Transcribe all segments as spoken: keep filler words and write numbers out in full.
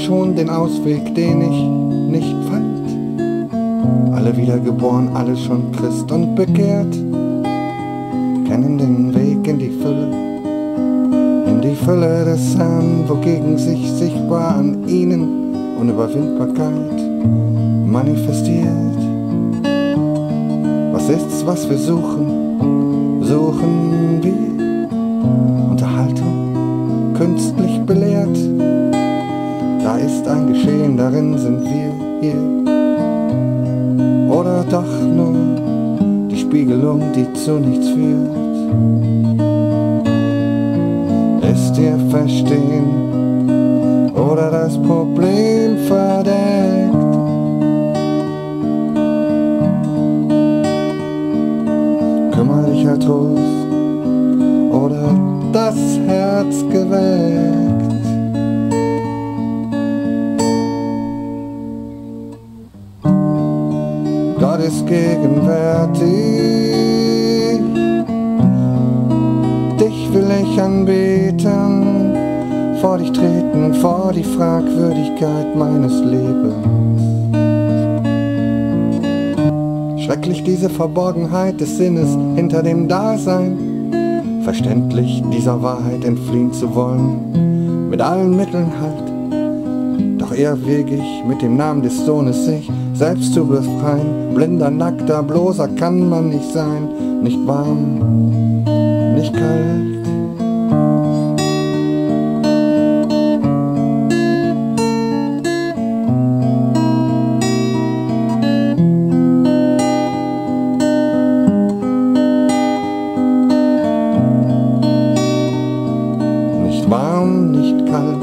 schon den Ausweg, den ich nicht fand. Alle wiedergeboren, alle schon Christ und bekehrt, kennen den Weg in die Fülle, in die Fülle des Herrn, wogegen sich, sichtbar an ihnen, Unüberwindbarkeit, manifestiert. Was ist's, was wir suchen? Suchen wir Unterhaltung, künstlich belehrt. Da ist ein Geschehen, darin sind wir hier. Oder doch nur die Spiegelung, die zu nichts führt. Ist ihr Verstehen oder das Problem verdeckt? Kümmerlicher Trost oder das Herz geweckt? Gott ist gegenwärtig, dich will ich anbeten, vor dich treten, vor die Fragwürdigkeit meines Lebens. Schrecklich diese Verborgenheit des Sinnes hinter dem Dasein, verständlich dieser Wahrheit entfliehen zu wollen, mit allen Mitteln halt, doch irrwegig mit dem Namen des Sohnes sich selbst zu befreien. Blinder, nackter, bloßer kann man nicht sein, nicht warm, nicht kalt. Nicht warm, nicht kalt.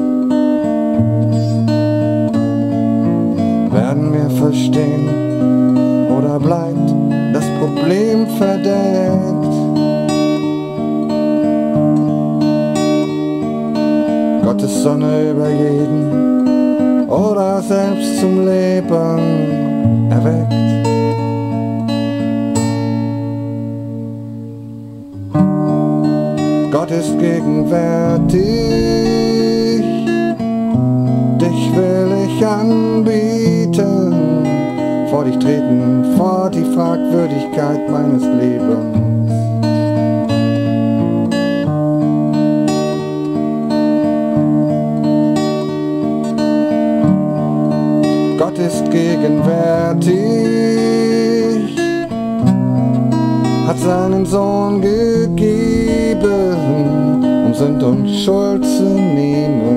Werden wir verstehen oder bleibt das Problem verdeckt? Gottes Sonne über jeden oder selbst zum Leben erweckt? Gott ist gegenwärtig, dich will ich anbieten, vor dich treten, vor die Fragwürdigkeit meines Lebens. Gott ist gegenwärtig, hat seinen Sohn gegeben, um Sünd und Schuld zu nehmen.